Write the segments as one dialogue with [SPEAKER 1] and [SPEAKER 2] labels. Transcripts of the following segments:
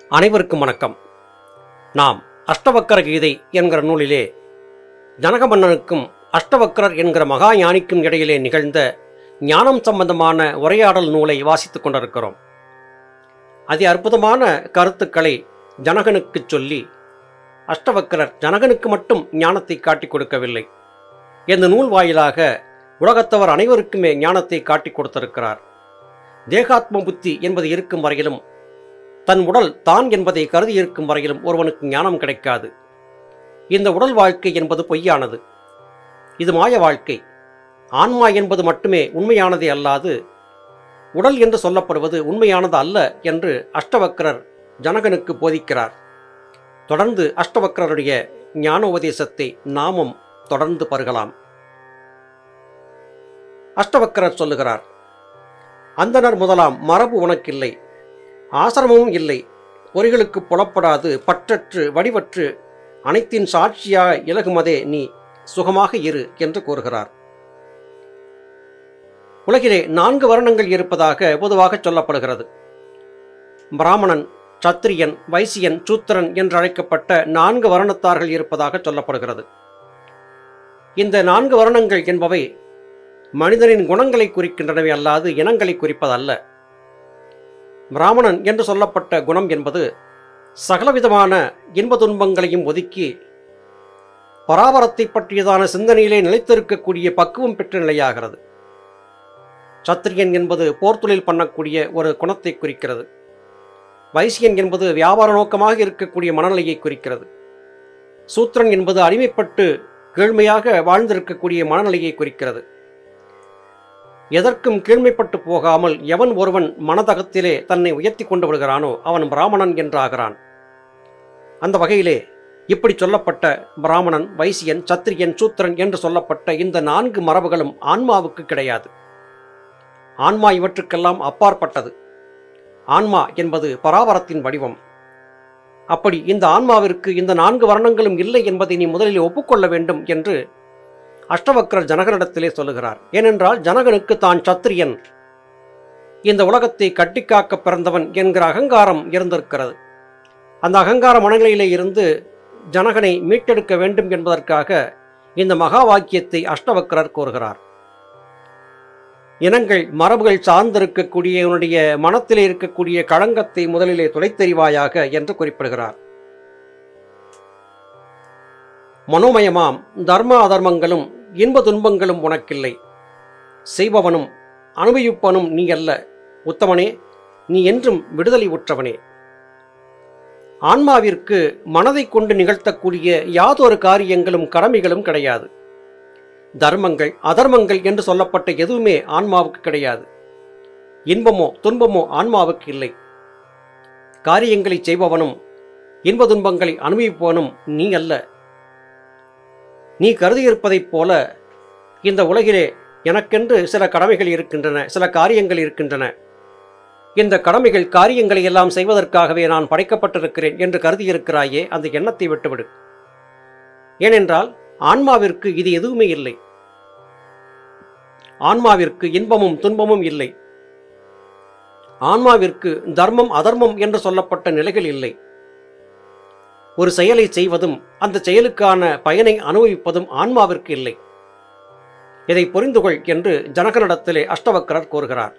[SPEAKER 1] அனைவருக்கும் வணக்கம். நாம் அஷ்டவக்கர கீதை என்கிற நூலிலே ஜனகமன்னனுக்கும் அஷ்டவக்கரர் என்கிற மகா ஞானிக்கும் இடையிலே நிகழ்ந்த ஞானம் சம்பந்தமான உரையாடல் நூலை வாசித்துக் கொண்டிருக்கிறோம். அதி அற்புதமான கருத்துக்களை ஜனகனுக்கு சொல்லி அஷ்டவக்கரர் ஜனகனுக்கு மட்டும் ஞானத்தை காட்டிக் கொடுக்கவில்லை. இந்த நூல் வாயிலாக உலகத்தவர் அனைவருக்குமே ஞானத்தை காட்டிக் கொடுத்திருக்கிறார். தேகாத்ம புத்தி என்பது இருக்கும் வரையிலும், தன் உடல் தான் என்பதை கருதி இருக்கும் வரையிலும் ஒருவனுக்கு ஞானம் கிடைக்காது. இந்த உடல் வாழ்க்கை என்பது பொய்யானது, இது மாய வாழ்க்கை. ஆன்மா என்பது மட்டுமே உண்மையானதே அல்லாது உடல் என்று சொல்லப்படுவது உண்மையானது அல்ல என்று அஷ்டவக்கரர் ஜனகனுக்கு போதிக்கிறார். தொடர்ந்து அஷ்டவக்கரருடைய ஞானோபதேசத்தை நாமும் தொடர்ந்து பருகலாம். அஷ்டவக்கரர் சொல்லுகிறார், அந்தணர் முதலாம் மரபு உனக்கில்லை, ஆசிரமமும் இல்லை, பொறிகளுக்கு புலப்படாது பற்றற்று வடிவற்று அனைத்தின் சாட்சியாக இலகுமதே நீ சுகமாக இரு என்று கூறுகிறார். உலகிலே 4 வர்ணங்கள் இருப்பதாக பொதுவாக சொல்லப்படுகிறது. பிராமணன், சத்திரியன், வைசியன், சூத்திரன் என்று அழைக்கப்பட்ட 4 வர்ணத்தார்கள் இருப்பதாக சொல்லப்படுகிறது. இந்த 4 வர்ணங்கள் என்பவை மனிதனின் குணங்களை குறிக்கின்றனவே அல்லாது இனங்களை குறிப்பதல்ல. பிராமணன் என்று சொல்லப்பட்ட குணம் என்பது சகலவிதமான இன்ப துன்பங்களையும் ஒதுக்கி பராபரத்தை பற்றியதான சிந்தனையிலே நிலைத்திருக்கக்கூடிய பக்குவம் பெற்ற நிலையாகிறது. சத்திரியன் என்பது போர்த்தொழில் பண்ணக்கூடிய ஒரு குணத்தை குறிக்கிறது. வைசியன் என்பது வியாபார நோக்கமாக இருக்கக்கூடிய மனநிலையை குறிக்கிறது. சூத்திரன் என்பது அடிமைப்பட்டு கீழ்மையாக வாழ்ந்திருக்கக்கூடிய மனநிலையை குறிக்கிறது. எதற்கும் கீழ்மைப்பட்டு போகாமல் எவன் ஒருவன் மனதகத்திலே தன்னை உயர்த்தி கொண்டு விடுகிறானோ அவன் பிராமணன் என்றாகிறான். அந்த வகையிலே இப்படி சொல்லப்பட்ட பிராமணன், வைசியன், சத்திரியன், சூத்திரன் என்று சொல்லப்பட்ட இந்த 4 மரபுகளும் ஆன்மாவுக்கு கிடையாது. ஆன்மா இவற்றுக்கெல்லாம் அப்பாற்பட்டது. ஆன்மா என்பது பராபரத்தின் வடிவம். அப்படி இந்த ஆன்மாவிற்கு இந்த 4 வர்ணங்களும் இல்லை என்பதை நீ முதலில் ஒப்புக்கொள்ள வேண்டும் என்று அஷ்டவக்கரர் ஜனகனிடத்திலே சொல்லுகிறார். ஏனென்றால் ஜனகனுக்கு தான் சத்திரியன், இந்த உலகத்தை கட்டிக்காக்க பிறந்தவன் என்கிற அகங்காரம் இருந்திருக்கிறது. அந்த அகங்கார மனநிலையிலே இருந்து ஜனகனை மீட்டெடுக்க வேண்டும் என்பதற்காக இந்த மகா வாக்கியத்தை அஷ்டவக்கரர் கூறுகிறார். இனங்கள், மரபுகள் சார்ந்திருக்கக்கூடிய இவனுடைய மனத்திலே இருக்கக்கூடிய களங்கத்தை முதலிலே துடைத்தெறிவாயாக என்று குறிப்பிடுகிறார். மனோமயமாம் தர்ம அதர்மங்களும் இன்ப துன்பங்களும் உனக்கில்லை, செய்பவனும் அனுபவிப்பவனும் நீ அல்ல, உத்தமனே நீ என்றும் விடுதலை உற்றவனே. ஆன்மாவிற்கு மனதை கொண்டு நிகழ்த்தக்கூடிய யாதொரு காரியங்களும் கடமைகளும் கிடையாது. தர்மங்கள், அதர்மங்கள் என்று சொல்லப்பட்ட எதுவுமே ஆன்மாவுக்கு கிடையாது. இன்பமோ துன்பமோ ஆன்மாவுக்கு இல்லை. காரியங்களை செய்பவனும் இன்ப துன்பங்களை அனுபவிப்பவனும் நீ அல்ல. நீ கருதியிருப்பதைப் போல இந்த உலகிலே எனக்கென்று சில கடமைகள் இருக்கின்றன, சில காரியங்கள் இருக்கின்றன. இந்த கடமைகள், காரியங்களை எல்லாம் செய்வதற்காகவே நான் படைக்கப்பட்டிருக்கிறேன் என்று கருதியிருக்கிறாயே, அந்த எண்ணத்தை விட்டுவிடு. ஏனென்றால் ஆன்மாவிற்கு இது எதுவுமே இல்லை. ஆன்மாவிற்கு இன்பமும் துன்பமும் இல்லை. ஆன்மாவிற்கு தர்மம் அதர்மம் என்று சொல்லப்பட்ட நிலைகள் இல்லை. ஒரு செயலை செய்வதும் அந்த செயலுக்கான பயனை அனுபவிப்பதும் ஆன்மாவிற்கு இல்லை. இதை புரிந்துகொள் என்று ஜனகனிடத்திலே அஷ்டவக்கரர் கூறுகிறார்.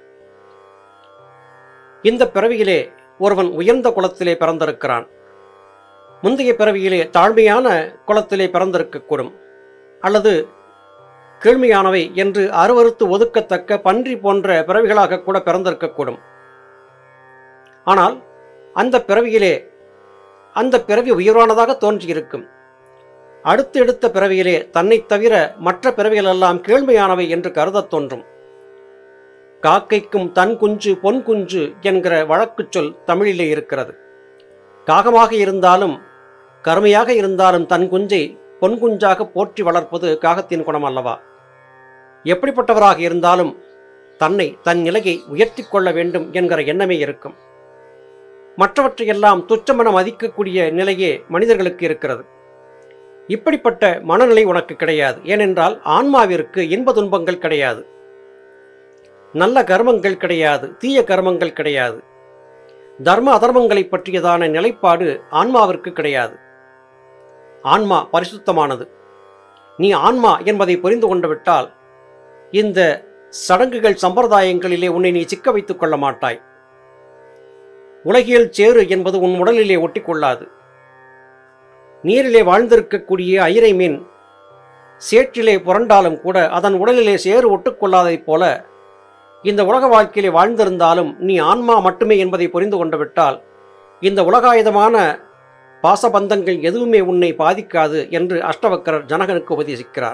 [SPEAKER 1] இந்த பிறவியிலே ஒருவன் உயர்ந்த குலத்திலே பிறந்திருக்கிறான். முந்தைய பிறவியிலே தாழ்மையான குலத்திலே பிறந்திருக்கக்கூடும், அல்லது கீழ்மையானவை என்று அருவறுத்து ஒதுக்கத்தக்க பன்றி போன்ற பிறவிகளாக கூட பிறந்திருக்கக்கூடும். ஆனால் அந்த பிறவியிலே அந்த பிறவி உயர்வானதாக தோன்றியிருக்கும். அடுத்தெடுத்த பிறவியிலே தன்னை தவிர மற்ற பிறவிகளெல்லாம் கீழ்மையானவை என்று கருதத் தோன்றும். காக்கைக்கும் தன் குஞ்சு பொன் குஞ்சு என்கிற வழக்குச் சொல் தமிழிலே இருக்கிறது. காகமாக இருந்தாலும் கருமையாக இருந்தாலும் தன் குஞ்சை பொன் குஞ்சாக போற்றி வளர்ப்பது காகத்தின் குணம் அல்லவா? எப்படிப்பட்டவராக இருந்தாலும் தன்னை, தன் நிலையை உயர்த்தி கொள்ள வேண்டும் என்கிற எண்ணமே இருக்கும். மற்றவற்றையெல்லாம் துச்சமென மதிக்கக்கூடிய நிலையே மனிதர்களுக்கு இருக்கிறது. இப்படிப்பட்ட மனநிலை உனக்கு கிடையாது. ஏனென்றால் ஆன்மாவிற்கு இன்ப துன்பங்கள் கிடையாது, நல்ல கர்மங்கள் கிடையாது, தீய கர்மங்கள் கிடையாது. தர்ம அதர்மங்களை பற்றியதான நிலைப்பாடு ஆன்மாவிற்கு கிடையாது. ஆன்மா பரிசுத்தமானது. நீ ஆன்மா என்பதை புரிந்து கொண்டு விட்டால் இந்த சடங்குகள் சம்பிரதாயங்களிலே உன்னை நீ சிக்க வைத்துக் கொள்ள மாட்டாய். உலகியல் சேறு என்பது உன் உடலிலே ஒட்டி கொள்ளாது. நீரிலே வாழ்ந்திருக்கக்கூடிய ஐரை மீன் சேற்றிலே புரண்டாலும் கூட அதன் உடலிலே சேறு ஒட்டுக்கொள்ளாதைப் போல இந்த உலக வாழ்க்கையிலே வாழ்ந்திருந்தாலும் நீ ஆன்மா மட்டுமே என்பதை புரிந்து கொண்டு விட்டால் இந்த உலகாயுதமான பாசபந்தங்கள் எதுவுமே உன்னை பாதிக்காது என்று அஷ்டவக்கரர் ஜனகனுக்கு உபதேசிக்கிறார்.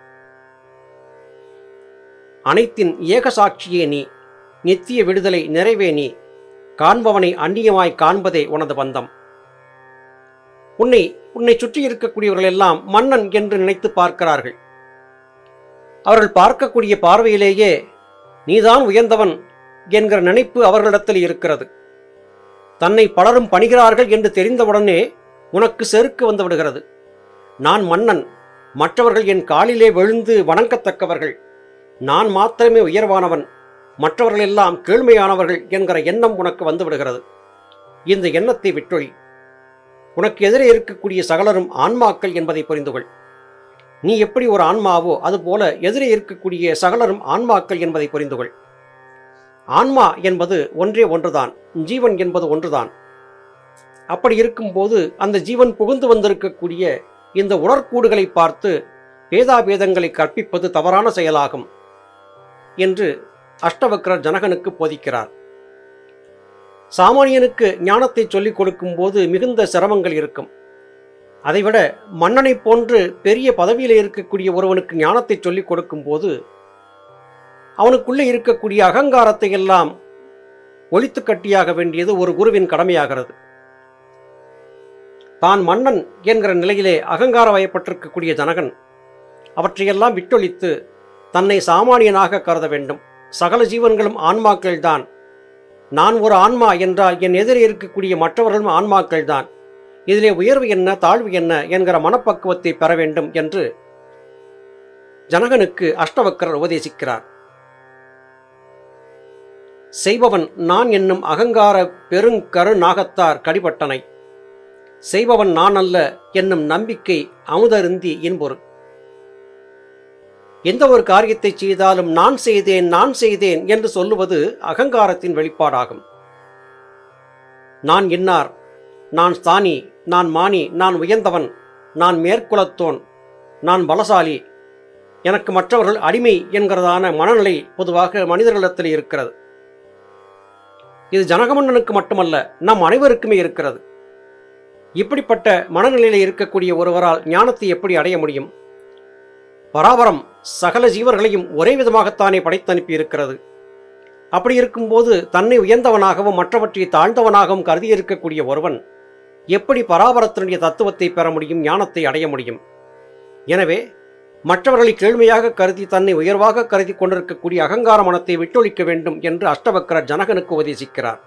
[SPEAKER 1] அனைத்தின் ஏகசாட்சியே நீ, நித்திய விடுதலை நிறைவே நீ, காண்பவனை அந்நியமாய் காண்பதே உனது பந்தம். உன்னை சுற்றி இருக்கக்கூடியவர்கள் எல்லாம் மன்னன் என்று நினைத்து பார்க்கிறார்கள். அவர்கள் பார்க்கக்கூடிய பார்வையிலேயே நீதான் உயர்ந்தவன் என்கிற நினைப்பு அவர்களிடத்தில் இருக்கிறது. தன்னை பலரும் பணிகிறார்கள் என்று தெரிந்தவுடனே உனக்கு செருக்கு வந்து விடுகிறது. நான் மன்னன், மற்றவர்கள் என் காலிலே விழுந்து வணங்கத்தக்கவர்கள், நான் மாத்திரமே உயர்வானவன், மற்றவர்கள் எல்லாம் கீழ்மையானவர்கள் என்கிற எண்ணம் உனக்கு வந்து விடுகிறது. இந்த எண்ணத்தை விட்டொழி. உனக்கு எதிரே இருக்கக்கூடிய சகலரும் ஆன்மாக்கள் என்பதை புரிந்துகொள். நீ எப்படி ஒரு ஆன்மாவோ அதுபோல எதிரே இருக்கக்கூடிய சகலரும் ஆன்மாக்கள் என்பதை புரிந்துகொள். ஆன்மா என்பது ஒன்றே ஒன்றுதான், ஜீவன் என்பது ஒன்றுதான். அப்படி இருக்கும்போது அந்த ஜீவன் புகுந்து வந்திருக்கக்கூடிய இந்த உடற்கூடுகளை பார்த்து பேதாபேதங்களை கற்பிப்பது தவறான செயலாகும் என்று அஷ்டவக்ரர் ஜனகனுக்கு போதிக்கிறார். சாமானியனுக்கு ஞானத்தை சொல்லிக் கொடுக்கும் போது மிகுந்த சிரமங்கள் இருக்கும். அதைவிட மன்னனை போன்று பெரிய பதவியில் இருக்கக்கூடிய ஒருவனுக்கு ஞானத்தை சொல்லிக் கொடுக்கும் போது அவனுக்குள்ளே இருக்கக்கூடிய அகங்காரத்தை எல்லாம் ஒழித்து கட்டியாக வேண்டியது ஒரு குருவின் கடமையாகிறது. தான் மன்னன் என்கிற நிலையிலே அகங்கார வயப்பட்டிருக்கக்கூடிய ஜனகன் அவற்றையெல்லாம் விட்டொழித்து தன்னை சாமானியனாக கருத வேண்டும். சகல ஜீவன்களும் ஆன்மாக்கள்தான். நான் ஒரு ஆன்மா என்றால் என் எதிரே இருக்கக்கூடிய மற்றவர்களும் ஆன்மாக்கள்தான். இதிலே உயர்வு என்ன தாழ்வு என்ன என்கிற மனப்பக்குவத்தை பெற வேண்டும் என்று ஜனகனுக்கு அஷ்டவக்கரர் உபதேசிக்கிறார். செய்பவன் நான் என்னும் அகங்கார பெருங்கரு நாகத்தார் கடிபட்டனை, செய்பவன் நான் அல்ல என்னும் நம்பிக்கை அமுதருந்தி என்பொரு. எந்த ஒரு காரியத்தை செய்தாலும் நான் செய்தேன் நான் செய்தேன் என்று சொல்லுவது அகங்காரத்தின் வெளிப்பாடாகும். நான் இன்னார், நான் ஸ்தானி, நான் மானி, நான் உயர்ந்தவன், நான் மேற்குலத்தோன், நான் பலசாலி, எனக்கு மற்றவர்கள் அடிமை என்கிறதான மனநிலை பொதுவாக மனிதர்களிடத்தில் இருக்கிறது. இது ஜனகமன்னனுக்கு மட்டுமல்ல, நம் அனைவருக்குமே இருக்கிறது. இப்படிப்பட்ட மனநிலையில் இருக்கக்கூடிய ஒருவரால் ஞானத்தை எப்படி அடைய முடியும்? பராபரம் சகல ஜீவர்களையும் ஒரே விதமாகத்தானே படைத்தனுப்பி இருக்கிறது. அப்படி இருக்கும்போது தன்னை உயர்ந்தவனாகவும் மற்றவற்றை தாழ்ந்தவனாகவும் கருதியிருக்கக்கூடிய ஒருவன் எப்படி பராபரத்தினுடைய தத்துவத்தை பெற முடியும், ஞானத்தை அடைய முடியும்? எனவே மற்றவர்களை கேள்மையாக கருதி தன்னை உயர்வாக கருதி கொண்டிருக்கக்கூடிய அகங்கார மனத்தை விட்டொழிக்க வேண்டும் என்று அஷ்டவக்கரர் ஜனகனுக்கு உபதேசிக்கிறார்.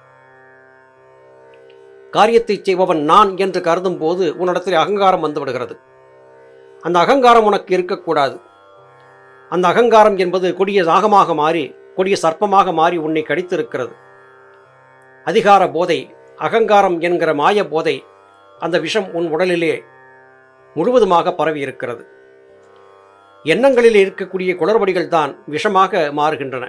[SPEAKER 1] காரியத்தை செய்பவன் நான் என்று கருதும் போது உன்னிடத்தில் அகங்காரம் வந்துவிடுகிறது. அந்த அகங்காரம் உனக்கு இருக்கக்கூடாது. அந்த அகங்காரம் என்பது கொடிய நாகமாக மாறி, கொடிய சர்ப்பமாக மாறி உன்னை கடித்திருக்கிறது. அதிகார போதை, அகங்காரம் என்கிற மாய போதை, அந்த விஷம் உன் உடலிலே முழுவதுமாக பரவி இருக்கிறது. எண்ணங்களில் இருக்கக்கூடிய குளறுபடிகள் தான் விஷமாக மாறுகின்றன.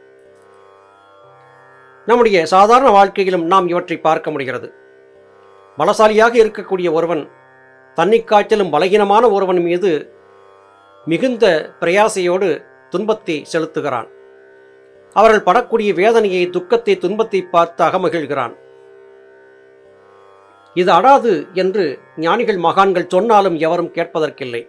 [SPEAKER 1] நம்முடைய சாதாரண வாழ்க்கையிலும் நாம் இவற்றை பார்க்க முடிகிறது. பலசாலியாக இருக்கக்கூடிய ஒருவன் தன்னை காட்டிலும் பலகீனமான ஒருவன் மீது மிகுந்த பிரயாசையோடு துன்பத்தை செலுத்துகிறான். அவர்கள் படக்கூடிய வேதனையை, துக்கத்தை, துன்பத்தை பார்த்து அகமகிழ்கிறான். இது அடாது என்று ஞானிகள் மகான்கள் சொன்னாலும் எவரும் கேட்பதற்கில்லை.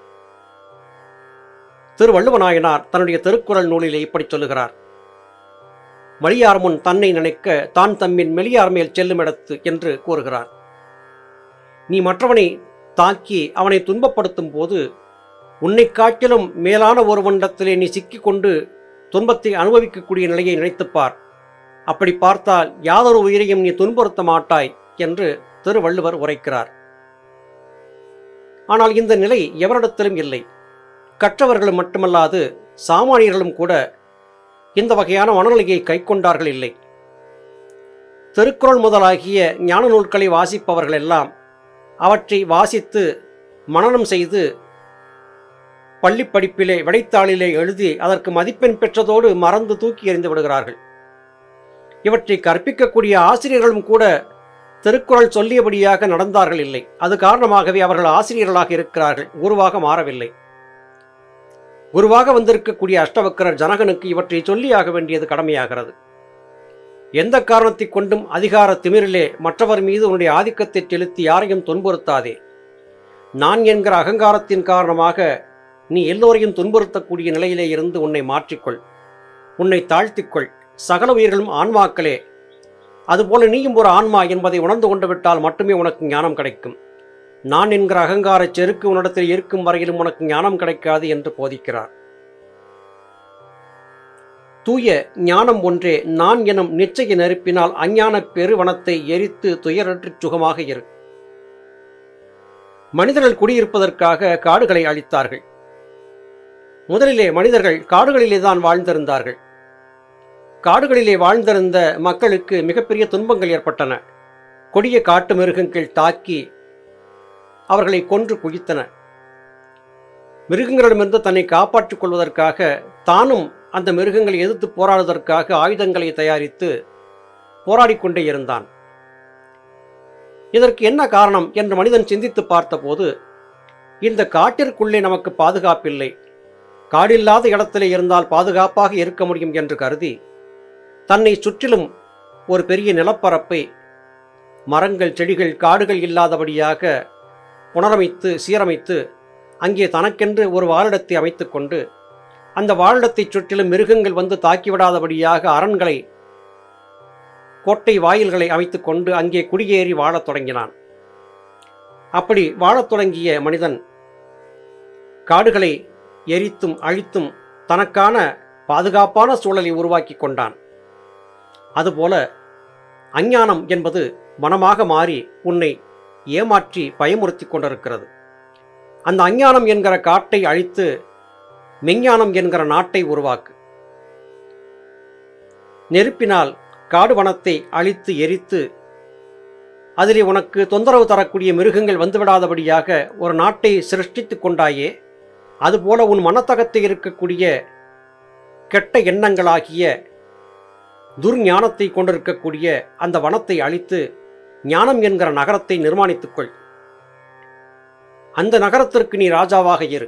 [SPEAKER 1] திருவள்ளுவநாயனார் தன்னுடைய திருக்குறள் நூலிலே இப்படி சொல்லுகிறார்: வலியார் முன் தன்னை நினைக்க தான் தம்மின் மெலியார் மேல் செல்லும் இடத்து என்று கூறுகிறார். நீ மற்றவனை தாக்கி அவனை துன்பப்படுத்தும் போது உன்னை காட்டிலும் மேலான ஒருவனிடத்திலே நீ சிக்கிக்கொண்டு துன்பத்தை அனுபவிக்கக்கூடிய நிலையை நினைத்துப்பார். அப்படி பார்த்தால் யாதொரு உயிரையும் நீ துன்புறுத்த மாட்டாய் என்று திருவள்ளுவர் உரைக்கிறார். ஆனால் இந்த நிலை எவரிடத்திலும் இல்லை. கற்றவர்களும் மட்டுமல்லாது சாமானியர்களும் கூட இந்த வகையான மனநிலையை கைக்கொண்டார்கள் இல்லை. திருக்குறள் முதலாகிய ஞான நூல்களை வாசிப்பவர்கள் எல்லாம் அவற்றை வாசித்து மனனம் செய்து பள்ளி படிப்பிலே விடைத்தாளிலே எழுதி அதற்கு மதிப்பெண் பெற்றதோடு மறந்து தூக்கி எறிந்து விடுகிறார்கள். இவற்றை கற்பிக்கக்கூடிய ஆசிரியர்களும் கூட திருக்குறள் சொல்லியபடியாக நடந்தார்கள் இல்லை. அது காரணமாகவே அவர்கள் ஆசிரியர்களாக இருக்கிறார்கள், குருவாக மாறவில்லை. குருவாக வந்திருக்கக்கூடிய அஷ்டவக்கரர் ஜனகனுக்கு இவற்றை சொல்லியாக வேண்டியது கடமையாகிறது. எந்த காரணத்தை கொண்டும் அதிகார திமிரிலே மற்றவர் மீது உன்னுடைய ஆதிக்கத்தை செலுத்தி யாரையும் துன்புறுத்தாதே. நான் என்கிற அகங்காரத்தின் காரணமாக நீ எல்லோரையும் துன்புறுத்தக்கூடிய நிலையிலே இருந்து உன்னை மாற்றிக்கொள், உன்னை தாழ்த்திக்கொள். சகல உயிர்களும் ஆன்மாக்களே, அதுபோல நீயும் ஒரு ஆன்மா என்பதை உணர்ந்து கொண்டு விட்டால் மட்டுமே உனக்கு ஞானம் கிடைக்கும். நான் என்கிற அகங்கார செருக்கு உன்னிடத்தில் இருக்கும் வரையிலும் உனக்கு ஞானம் கிடைக்காது என்று போதிக்கிறார். தூய ஞானம் ஒன்றே நான் எனும் நிச்சய நெருப்பினால் அஞ்ஞான பெருவனத்தை எரித்து துயரற்று சுகமாக இரு. மனிதர்கள் குடியிருப்பதற்காக காடுகளை அழித்தார்கள். முதலிலே மனிதர்கள் காடுகளிலே தான் வாழ்ந்திருந்தார்கள். காடுகளிலே வாழ்ந்திருந்த மக்களுக்கு மிகப்பெரிய துன்பங்கள் ஏற்பட்டன. கொடிய காட்டு மிருகங்கள் தாக்கி அவர்களை கொன்று குவித்தன. மிருகங்களிடமிருந்து தன்னை காப்பாற்றிக் கொள்வதற்காக தானும் அந்த மிருகங்களை எதிர்த்து போராடுவதற்காக ஆயுதங்களை தயாரித்து போராடிக்கொண்டே இருந்தான். இதற்கு என்ன காரணம் என்று மனிதன் சிந்தித்து பார்த்தபோது, இந்த காட்டிற்குள்ளே நமக்கு பாதுகாப்பில்லை, காடில்லாத இடத்திலே இருந்தால் பாதுகாப்பாக இருக்க முடியும் என்று கருதி தன்னை சுற்றிலும் ஒரு பெரிய நிலப்பரப்பை மரங்கள் செடிகள் காடுகள் இல்லாதபடியாக புனரமைத்து சீரமைத்து அங்கே தனக்கென்று ஒரு வாழிடத்தை அமைத்து கொண்டு அந்த வாழிடத்தை சுற்றிலும் மிருகங்கள் வந்து தாக்கிவிடாதபடியாக அரண்களை கோட்டை வாயில்களை அமைத்து கொண்டு அங்கே குடியேறி வாழத் தொடங்கினான். அப்படி வாழத் தொடங்கிய மனிதன் காடுகளை எரித்தும் அழித்தும் தனக்கான பாதுகாப்பான சூழலை உருவாக்கி கொண்டான். அதுபோல அஞ்ஞானம் என்பது மனமாக மாறி உன்னை ஏமாற்றி பயமுறுத்தி கொண்டிருக்கிறது. அந்த அஞ்ஞானம் என்கிற காட்டை அழித்து மெஞ்ஞானம் என்கிற நாட்டை உருவாக்கு. நெருப்பினால் காடு வனத்தை அழித்து எரித்து அதிலே உனக்கு தொந்தரவு தரக்கூடிய மிருகங்கள் வந்துவிடாதபடியாக ஒரு நாட்டை சிருஷ்டித்து கொண்டாயே, அதுபோல உன் மனத்தகத்தில் இருக்கக்கூடிய கெட்ட எண்ணங்களாகிய துர்ஞானத்தை கொண்டிருக்கக்கூடிய அந்த வனத்தை அழித்து ஞானம் என்கிற நகரத்தை நிர்மாணித்துக்கொள். அந்த நகரத்திற்கு நீ ராஜாவாக இரு.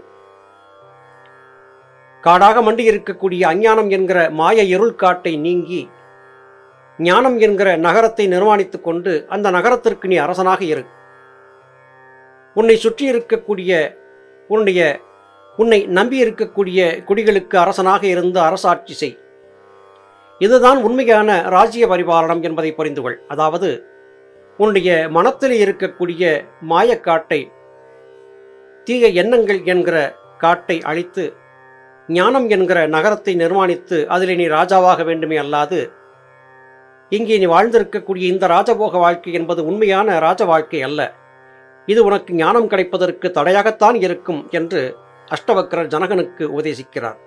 [SPEAKER 1] காடாக மண்டி இருக்கக்கூடிய அஞ்ஞானம் என்கிற மாய இருள் காட்டை நீங்கி ஞானம் என்கிற நகரத்தை நிர்மாணித்துக் கொண்டு அந்த நகரத்திற்கு நீ அரசனாக இரு. உன்னை சுற்றி இருக்கக்கூடிய உன்னை நம்பி இருக்கக்கூடிய குடிகளுக்கு அரசனாக இருந்து அரசாட்சி செய். இதுதான் உண்மையான ராஜ்ய பரிபாலனம் என்பதை புரிந்து கொள். அதாவது உன்னுடைய மனத்தில் இருக்கக்கூடிய மாயக்காட்டை, தீய எண்ணங்கள் என்கிற காட்டை அழித்து ஞானம் என்கிற நகரத்தை நிர்மாணித்து அதில் நீ ராஜாவாக வேண்டுமே அல்லாது இங்கே நீ வாழ்ந்திருக்கக்கூடிய இந்த ராஜபோக வாழ்க்கை என்பது உண்மையான ராஜ வாழ்க்கை அல்ல. இது உனக்கு ஞானம் கிடைப்பதற்கு தடையாகத்தான் இருக்கும் என்று அஷ்டவக்கரர் ஜனகனுக்கு உபதேசிக்கிறார்.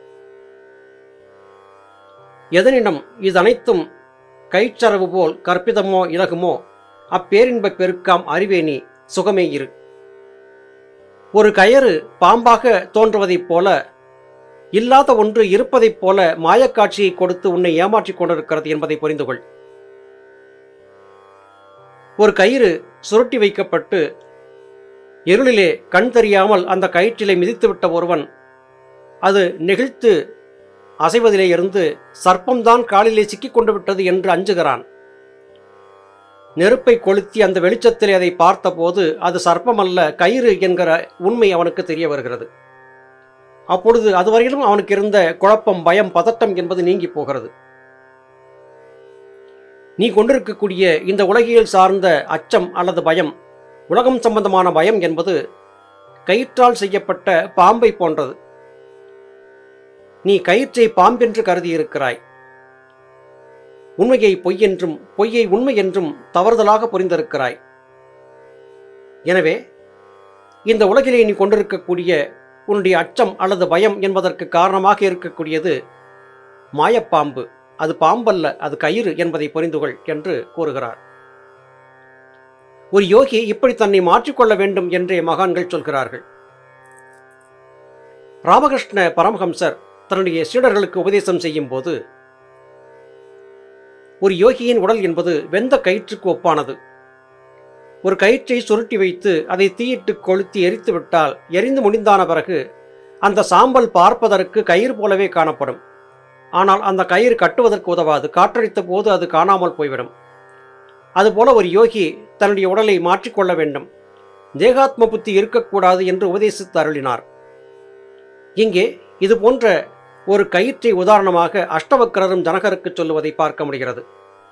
[SPEAKER 1] எதனிடம் இதனைத்தும் கைச்சரவு போல் கற்பிதமோ இலகுமோ அப்பேரின்ப பெருக்காம் அறிவேணி சுகமே இரு. ஒரு கயறு பாம்பாக தோன்றுவதைப் போல, இல்லாத ஒன்று இருப்பதைப் போல மாயக்காட்சியை கொடுத்து உன்னை ஏமாற்றிக் கொண்டிருக்கிறது என்பதை புரிந்து கொள். ஒரு கயிறு சுருட்டி வைக்கப்பட்டு இருளிலே கண் தெரியாமல் அந்த கயிற்றிலே மிதித்துவிட்ட ஒருவன் அது நெகிழ்த்து அசைவதிலே இருந்து சர்ப்பம்தான் காலிலே சிக்கிக் கொண்டு விட்டது என்று அஞ்சுகிறான். நெருப்பை கொளுத்தி அந்த வெளிச்சத்திலே அதை பார்த்தபோது அது சர்ப்பமல்ல, கயிறு என்கிற உண்மை அவனுக்கு தெரிய வருகிறது. அப்பொழுது அதுவரையிலும் அவனுக்கு இருந்த குழப்பம், பயம், பதட்டம் என்பது நீங்கி போகிறது. நீ கொண்டிருக்கக்கூடிய இந்த உலகியல் சார்ந்த அச்சம் அல்லது பயம், உலகம் சம்பந்தமான பயம் என்பது கயிற்றால் செய்யப்பட்ட பாம்பை போன்றது. நீ கயிற்றை பாம்பென்று கருதியிருக்கிறாய். உண்மையை பொய் என்றும் பொய்யை உண்மை என்றும் தவறுதலாக புரிந்திருக்கிறாய். எனவே இந்த உலகிலே நீ கொண்டிருக்கக்கூடிய உன்னுடைய அச்சம் அல்லது பயம் என்பதற்கு காரணமாக இருக்கக்கூடியது மாயப்பாம்பு, அது பாம்பல்ல, அது கயிறு என்பதை புரிந்துகொள் என்று கூறுகிறார். ஒரு யோகி இப்படி தன்னை மாற்றிக்கொள்ள வேண்டும் என்றே மகான்கள் சொல்கிறார்கள். ராமகிருஷ்ண பரமஹம்சர் தன்னுடைய சீடர்களுக்கு உபதேசம் செய்யும் போது, ஒரு யோகியின் உடல் என்பது வெந்த கயிற்றுக்கு ஒப்பானது. ஒரு கயிற்றை சுருட்டி வைத்து அதை தீயிட்டு கொளுத்தி எரித்து விட்டால் எரிந்து முடிந்தான பிறகு அந்த சாம்பல் பார்ப்பதற்கு கயிறு போலவே காணப்படும். ஆனால் அந்த கயிறு கட்டுவதற்கு உதவாது. காற்றடித்த போது அது காணாமல் போய்விடும். அதுபோல ஒரு யோகி தன்னுடைய உடலை மாற்றிக்கொள்ள வேண்டும், தேகாத்ம புத்தி இருக்கக்கூடாது என்று உபதேசித்து அருளினார். இங்கே இது போன்ற ஒரு கயிற்றை உதாரணமாக அஷ்டவக்ரரும் ஜனகருக்கு சொல்லுவதை பார்க்க முடிகிறது.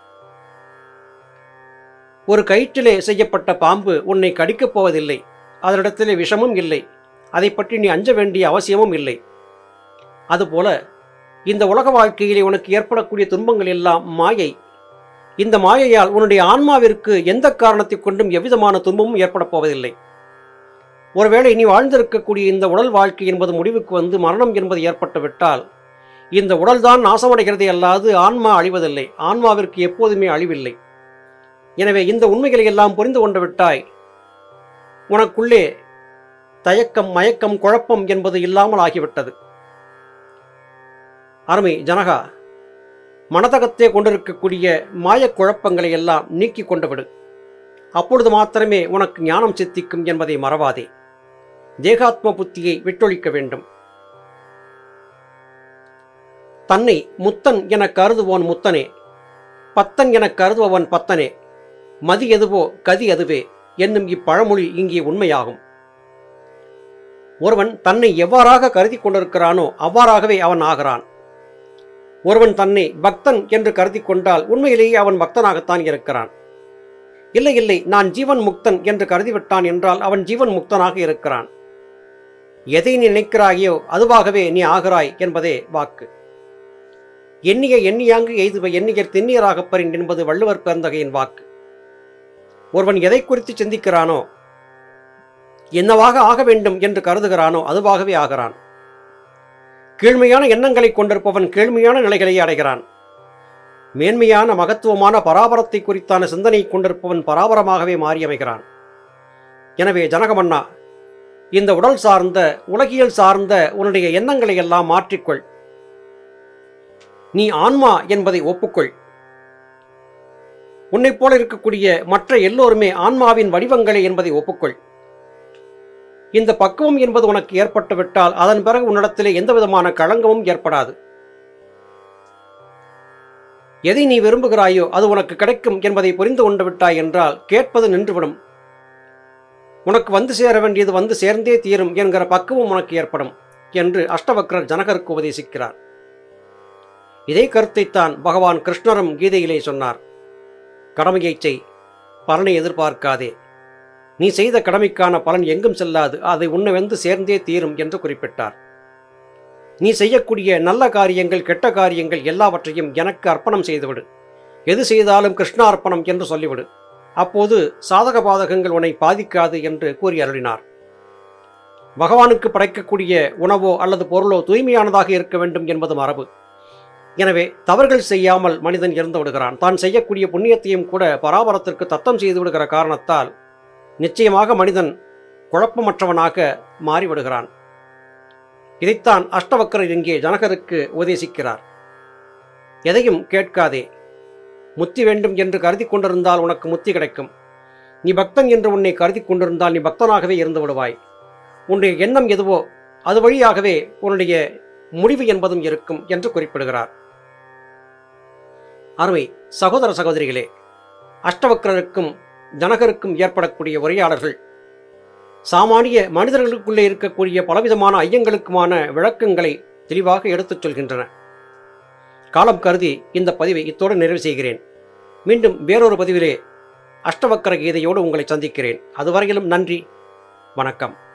[SPEAKER 1] ஒரு கயிற்றிலே செய்யப்பட்ட பாம்பு உன்னை கடிக்கப் போவதில்லை. அதனிடத்திலே விஷமும் இல்லை. அதை பற்றி நீ அஞ்ச வேண்டிய அவசியமும் இல்லை. அதுபோல இந்த உலக வாழ்க்கையிலே உனக்கு ஏற்படக்கூடிய துன்பங்கள் எல்லாம் மாயை. இந்த மாயையால் உன்னுடைய ஆன்மாவிற்கு எந்த காரணத்தை கொண்டும் எவ்விதமான துன்பமும் ஏற்பட போவதில்லை. ஒருவேளை நீ வாழ்ந்திருக்கக்கூடிய இந்த உடல் வாழ்க்கை என்பது முடிவுக்கு வந்து மரணம் என்பது ஏற்பட்டுவிட்டால் இந்த உடல்தான் நாசமடைகிறதே அல்லாது ஆன்மா அழிவதில்லை. ஆன்மாவிற்கு எப்போதுமே அழிவில்லை. எனவே இந்த உண்மைகளை எல்லாம் புரிந்து கொண்டு விட்டாய். உனக்குள்ளே தயக்கம், மயக்கம், குழப்பம் என்பது இல்லாமல் ஆகிவிட்டது. அருமை ஜனகா, மனதகத்தே கொண்டிருக்கக்கூடிய மாயக் குழப்பங்களை எல்லாம் நீக்கி கொண்டு விடு. அப்பொழுது மாத்திரமே உனக்கு ஞானம் சித்திக்கும் என்பதை மறவாதே. தேகாத்ம புத்தியை விட்டொழிக்க வேண்டும். தன்னை முத்தன் என கருதுவோன் முத்தனே, பத்தன் என கருதுபவன் பத்தனே, மதி எதுவோ கதி அதுவே என்னும் இப்பழமொழி இங்கே உண்மையாகும். ஒருவன் தன்னை எவ்வாறாக கருதி கொண்டிருக்கிறானோ அவ்வாறாகவே அவன் ஆகிறான். ஒருவன் தன்னை பக்தன் என்று கருதி கொண்டால் உண்மையிலேயே அவன் பக்தனாகத்தான் இருக்கிறான். இல்லை இல்லை, நான் ஜீவன் முக்தன் என்று கருதிவிட்டான் என்றால் அவன் ஜீவன் முக்தனாக இருக்கிறான். எதை நீ நினைக்கிறாயோ அதுவாகவே நீ ஆகிறாய் என்பதே வாக்கு. எண்ணிய எண்ணியாங்கு எய்துவ எண்ணியர் திண்ணியராகப் பரின் என்பது வள்ளுவர் பெருந்தகையின் வாக்கு. ஒருவன் எதை குறித்து சிந்திக்கிறானோ, என்னவாக ஆக வேண்டும் என்று கருதுகிறானோ அதுவாகவே ஆகிறான். கீழ்மையான எண்ணங்களை கொண்டிருப்பவன் கீழ்மையான நிலைகளை அடைகிறான். மேன்மையான மகத்துவமான பராபரத்தை குறித்தான சிந்தனை கொண்டிருப்பவன் பராபரமாகவே மாறியமைகிறான். எனவே ஜனகமன்னா, இந்த உடல் சார்ந்த உலகியல் சார்ந்த உன்னுடைய எண்ணங்களை எல்லாம் மாற்றிக்கொள். நீ ஆன்மா என்பதை ஒப்புக்கொள். உன்னைப் போல இருக்கக்கூடிய மற்ற எல்லோருமே ஆன்மாவின் வடிவங்களே என்பதை ஒப்புக்கொள். இந்த பக்குவம் என்பது உனக்கு ஏற்பட்டுவிட்டால் அதன் பிறகு உன்னிடத்திலே எந்த விதமான களங்கமும் ஏற்படாது. எதை நீ விரும்புகிறாயோ அது உனக்கு கிடைக்கும் என்பதை புரிந்து கொண்டு விட்டாய் என்றால் கேட்பது நின்றுவிடும். உனக்கு வந்து சேர வேண்டியது வந்து சேர்ந்தே தீரும் என்கிற பக்குவம் உனக்கு ஏற்படும் என்று அஷ்டவக்ரர் ஜனகருக்கு உபதேசிக்கிறார். இதே கருத்தைத்தான் பகவான் கிருஷ்ணரும் கீதையிலே சொன்னார். கடமையை செய், பலனை எதிர்பார்க்காதே. நீ செய்த கடமைக்கான பலன் எங்கும் செல்லாது, அதை உன்னை வந்து சேர்ந்தே தீரும் என்று குறிப்பிட்டார். நீ செய்யக்கூடிய நல்ல காரியங்கள், கெட்ட காரியங்கள் எல்லாவற்றையும் எனக்கு அர்ப்பணம் செய்துவிடு. எது செய்தாலும் கிருஷ்ணார்ப்பணம் என்று சொல்லிவிடு. அப்போது சாதக பாதகங்கள் உன்னை பாதிக்காது என்று கூறி அருளினார். பகவானுக்கு படைக்கக்கூடிய உணவோ அல்லது பொருளோ தூய்மையானதாக இருக்க வேண்டும் என்பது மரபு. எனவே தவறுகள் செய்யாமல் மனிதன் இறந்து விடுகிறான். தான் செய்யக்கூடிய புண்ணியத்தையும் கூட பராபரத்திற்கு தத்தம் செய்து விடுகிற காரணத்தால் நிச்சயமாக மனிதன் குழப்பமற்றவனாக மாறிவிடுகிறான். இதைத்தான் அஷ்டவக்ரர் இங்கே ஜனகருக்கு உபதேசிக்கிறார். எதையும் கேட்காதே. முத்தி வேண்டும் என்று கருதி கொண்டிருந்தால் உனக்கு முத்தி கிடைக்கும். நீ பக்தன் என்று உன்னை கருதி கொண்டிருந்தால் நீ பக்தனாகவே இருந்து விடுவாய். உன்னுடைய எண்ணம் எதுவோ அது வழியாகவே உன்னுடைய முடிவு என்பதும் இருக்கும் என்று குறிப்பிடுகிறார். அருமை சகோதர சகோதரிகளே, அஷ்டவக்ரருக்கும் ஜனகருக்கும் ஏற்படக்கூடிய உரையாடல்கள் சாமானிய மனிதர்களுக்குள்ளே இருக்கக்கூடிய பலவிதமான ஐயங்களுக்குமான விளக்கங்களை தெளிவாக எடுத்துச் சொல்கின்றன. காலம் கருதி இந்த பதிவை இத்தோடு நிறைவு செய்கிறேன். மீண்டும் வேறொரு பதிவிலே அஷ்டவக்ர கீதையோடு உங்களை சந்திக்கிறேன். அதுவரையிலும் நன்றி, வணக்கம்.